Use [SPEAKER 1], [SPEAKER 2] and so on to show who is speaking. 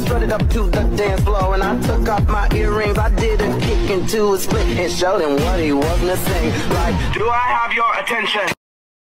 [SPEAKER 1] strutted up to the dance floor, and I took off my earrings. I did a kick into a split and showed him what he was missing. Like, do I have your attention?